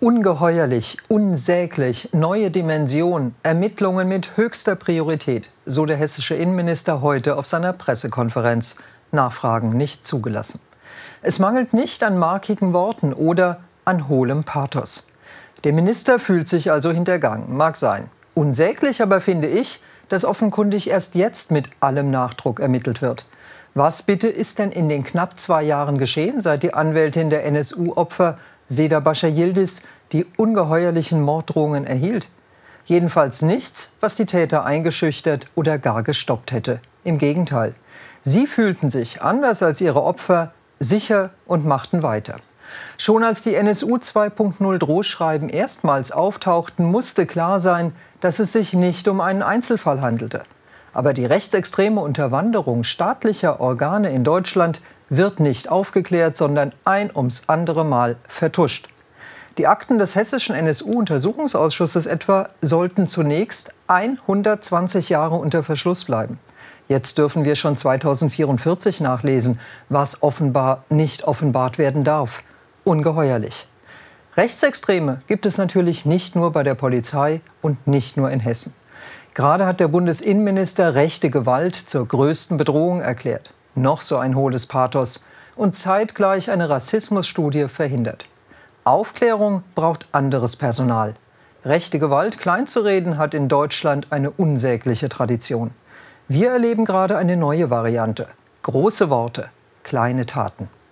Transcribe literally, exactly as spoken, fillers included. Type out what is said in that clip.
Ungeheuerlich, unsäglich, neue Dimension, Ermittlungen mit höchster Priorität, so der hessische Innenminister heute auf seiner Pressekonferenz. Nachfragen nicht zugelassen. Es mangelt nicht an markigen Worten oder an hohlem Pathos. Der Minister fühlt sich also hintergangen, mag sein. Unsäglich aber finde ich, dass offenkundig erst jetzt mit allem Nachdruck ermittelt wird. Was bitte ist denn in den knapp zwei Jahren geschehen, seit die Anwältin der N S U-Opfer Seda Bascha Yildiz die ungeheuerlichen Morddrohungen erhielt? Jedenfalls nichts, was die Täter eingeschüchtert oder gar gestoppt hätte. Im Gegenteil. Sie fühlten sich, anders als ihre Opfer, sicher und machten weiter. Schon als die N S U zwei Punkt null Drohschreiben erstmals auftauchten, musste klar sein, dass es sich nicht um einen Einzelfall handelte. Aber die rechtsextreme Unterwanderung staatlicher Organe in Deutschland wird nicht aufgeklärt, sondern ein ums andere Mal vertuscht. Die Akten des hessischen N S U-Untersuchungsausschusses etwa sollten zunächst hundertzwanzig Jahre unter Verschluss bleiben. Jetzt dürfen wir schon zweitausendvierundvierzig nachlesen, was offenbar nicht offenbart werden darf. Ungeheuerlich. Rechtsextreme gibt es natürlich nicht nur bei der Polizei und nicht nur in Hessen. Gerade hat der Bundesinnenminister rechte Gewalt zur größten Bedrohung erklärt. Noch so ein hohles Pathos und zeitgleich eine Rassismusstudie verhindert. Aufklärung braucht anderes Personal. Rechte Gewalt kleinzureden hat in Deutschland eine unsägliche Tradition. Wir erleben gerade eine neue Variante. Große Worte, kleine Taten.